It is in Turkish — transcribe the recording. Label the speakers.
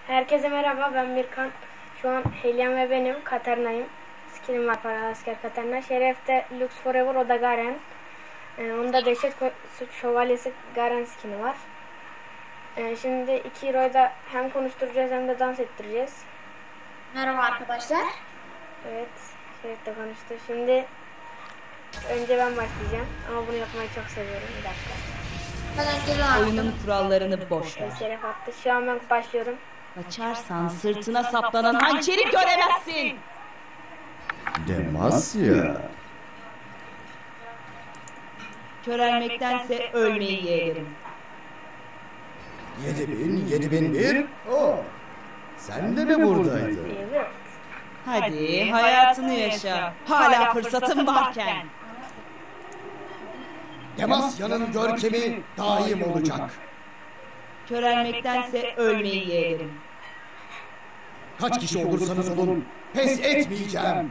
Speaker 1: Herkese merhaba, ben Mirkan. Şu an Heliam ve benim Katarina'yım. Skinim var, paralı asker Katarina. Şeref'te Lux Forever, o da Garen. Onda Dehşet Şövalyesi Garen skini var. Şimdi iki hero'yu da hem konuşturacağız hem de dans ettireceğiz.
Speaker 2: Merhaba arkadaşlar.
Speaker 1: Evet, Şeref de konuştu. Şimdi önce ben başlayacağım ama bunu yapmayı çok seviyorum. Bir dakika.
Speaker 3: Oyunun kurallarını boş ver.
Speaker 1: Şeref attı. Şu an ben başlıyorum.
Speaker 3: Kaçarsan sırtına saplanan hançeri göremezsin.
Speaker 4: Demasya.
Speaker 3: Körelmektense ölmeyi yeğlerim.
Speaker 4: 7001. Oh. Sen de mi buradaydın?
Speaker 1: Evet.
Speaker 3: Hadi hayatını yaşa. Hala fırsatın varken.
Speaker 4: Demasya'nın görkemi daim olacak.
Speaker 3: Körelmektense ölmeyi yeğlerim.
Speaker 4: Kaç kişi olursanız olun, pes etmeyeceğim.